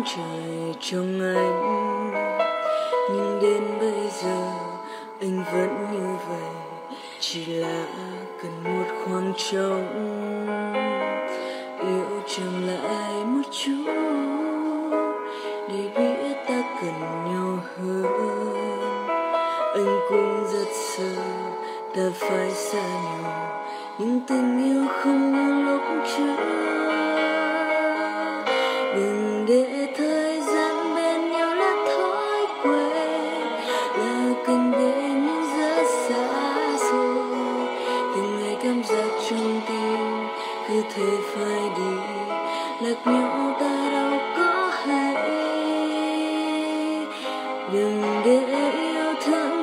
tháng trời trong anh, nhưng đến bây giờ anh vẫn như vậy, chỉ là cần một khoảng trống yêu chậm lại một chút để biết ta cần nhau hơn. Anh cũng rất sợ ta phải xa nhau, nhưng tình yêu không như lúc trước. Đừng để thời gian bên nhau là thói quen, là cần để những rất xa xôi. Từng ngày cảm giác trong tim cứ thế phải đi, lạc nhau ta đâu có hay. Đừng để yêu thương